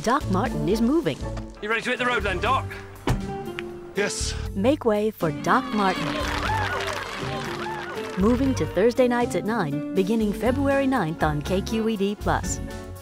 Doc Martin is moving. You ready to hit the road then, Doc? Yes. Make way for Doc Martin. Moving to Thursday nights at 9, beginning February 9th on KQED Plus.